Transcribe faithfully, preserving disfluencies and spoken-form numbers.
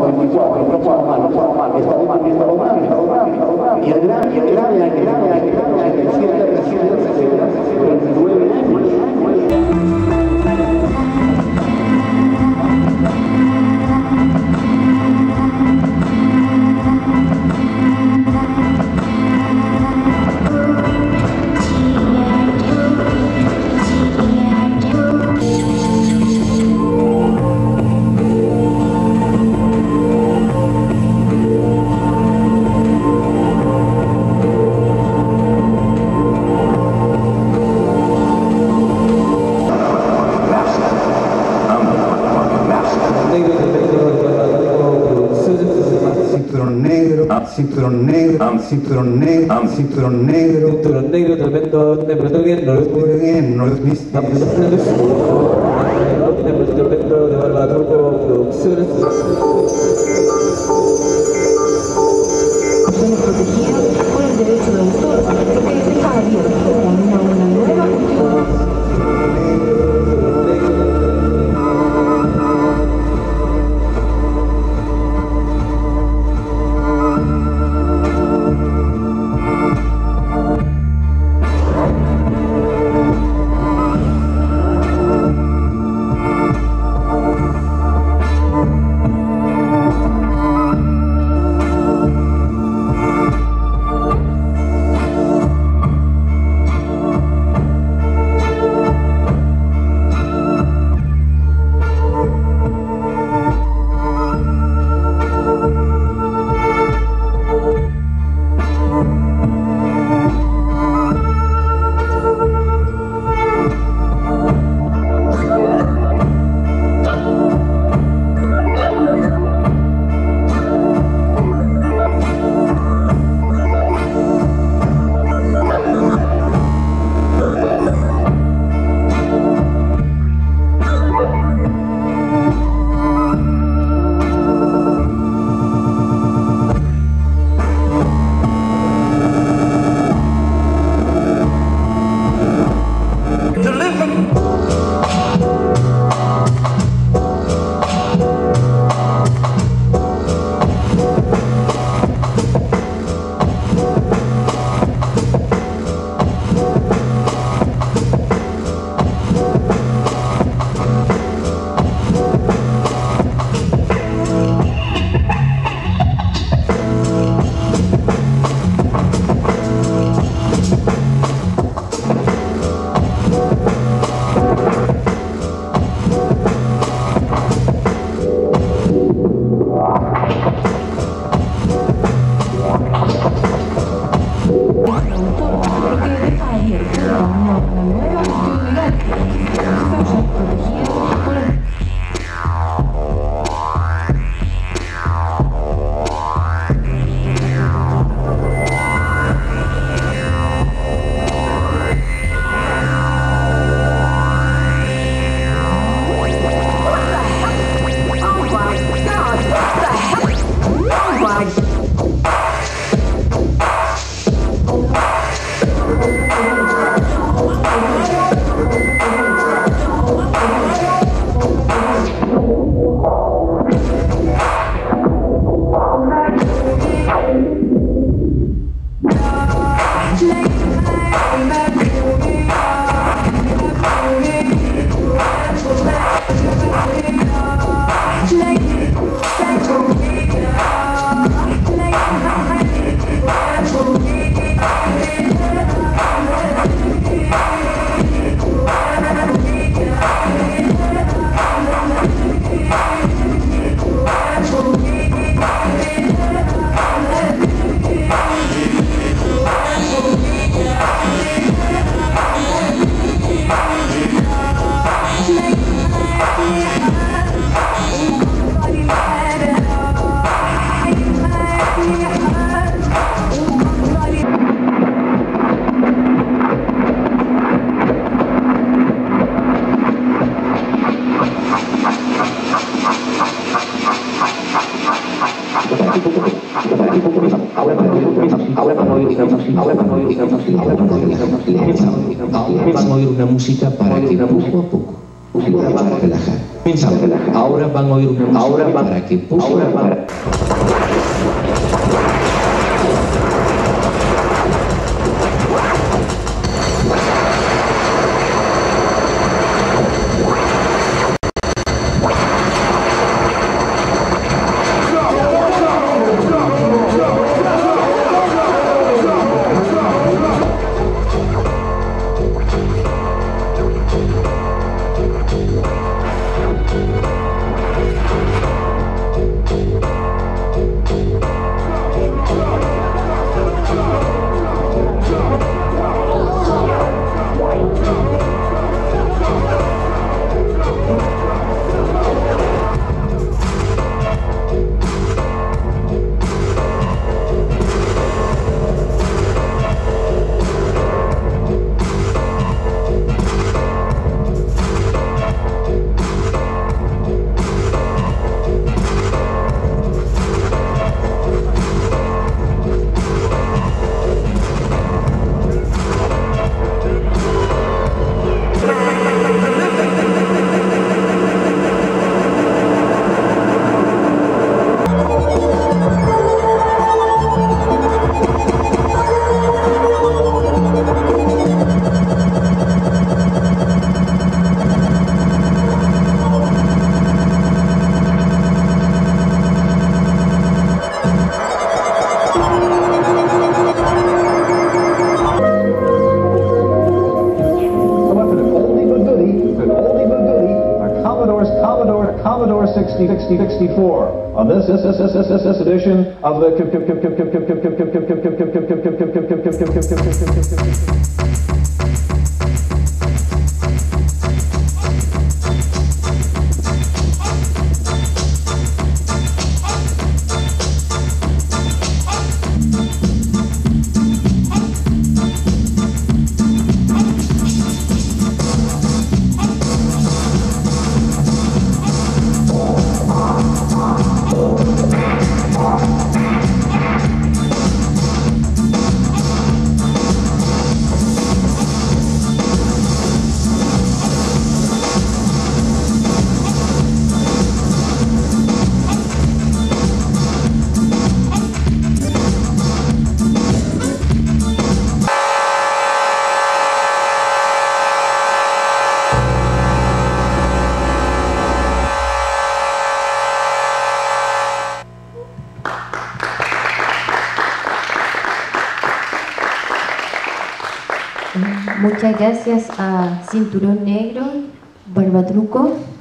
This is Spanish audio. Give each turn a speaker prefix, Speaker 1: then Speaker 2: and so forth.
Speaker 1: veinticuatro, no puedo mal, no puedo mal, está bien, está bien, está bien, está bien, y el grave, y el grave, y el grave, y el grave, y el siete, el siete, veintinueve años.
Speaker 2: Cinturón negro, cinturón negro, cinturón negro,
Speaker 3: cinturón negro, tremendo de protegiendo los
Speaker 2: producciones.
Speaker 3: Tremendo de Barbacoa Producciones.
Speaker 4: Acciones protegidas por el derecho de autor, que deja abierto camino a una nueva cultura.
Speaker 5: Vamos a oír una música para que poco a poco Ahora van a relajar.
Speaker 3: Comenzamos. Ahora van a oír una música
Speaker 5: Ahora van-
Speaker 3: para que puse
Speaker 5: ahora van-
Speaker 3: para...
Speaker 6: Commodore sixty sixty-four on this this this this this this edition of the
Speaker 4: Muchas gracias a Cinturón Negro, Barbatruco.